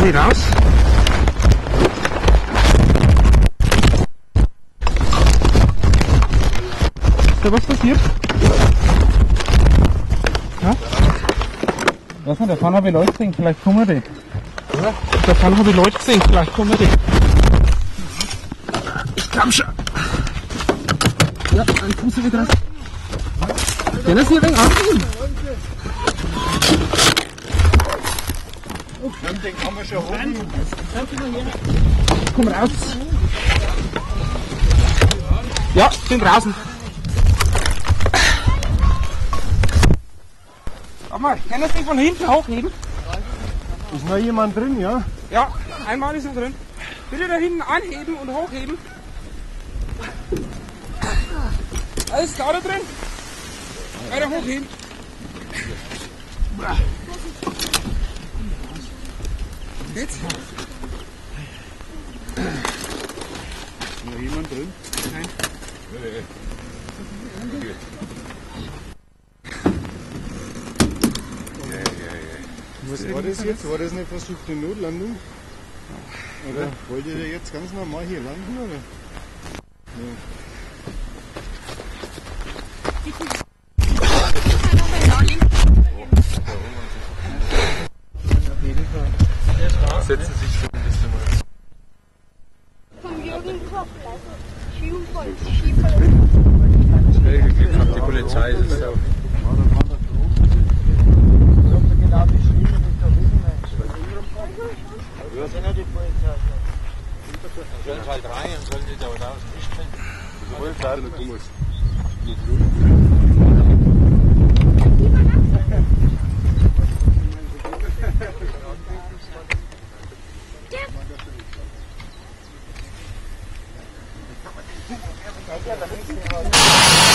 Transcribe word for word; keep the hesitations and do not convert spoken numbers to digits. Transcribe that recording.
Geh raus. Ist da was passiert? Ja? Was denn? Da vorne habe ich Leute gesehen, vielleicht kommen die. Ja? Da vorne habe ich Leute gesehen, vielleicht kommen die. Ich glaube schon. Ja, ein Fuß wieder raus. Den ist hier ein wenig anziehen. Den kann man schon holen. Komm raus. Ja, bin draußen. Sag mal, können Sie von hinten hochheben? Ist noch jemand drin, ja? Ja, einmal ist er drin. Bitte da hinten anheben und hochheben. Alles klar da drin? Weiter hochheben. Jetzt? Ist noch jemand drin? Nein. Nee. Was war das jetzt? War das eine versuchte Notlandung? Oder wollt ihr jetzt ganz normal hier landen? Oder? Ja. Setzen sich schon ein bisschen mal. Vom Jürgen Koch, Skiunfall, Skiunfall. Schnell geklickt hat die Polizei. Das ist auch Ja, sind ja die Polizei. sollen halt rein und sollen die da raus nicht finden. Die Polizei, der Thomas. Ja.